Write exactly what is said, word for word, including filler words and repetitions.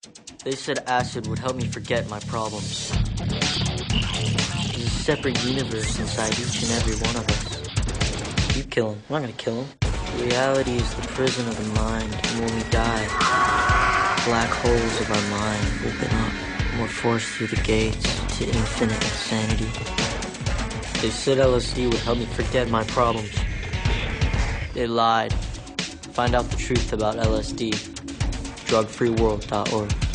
They said acid would help me forget my problems. There's a separate universe inside each and every one of us. You kill him. I'm not gonna kill him. Reality is the prison of the mind, and when we die, black holes of our mind open up, and we're forced through the gates to infinite insanity. They said L S D would help me forget my problems. They lied. Find out the truth about L S D. drug free world dot org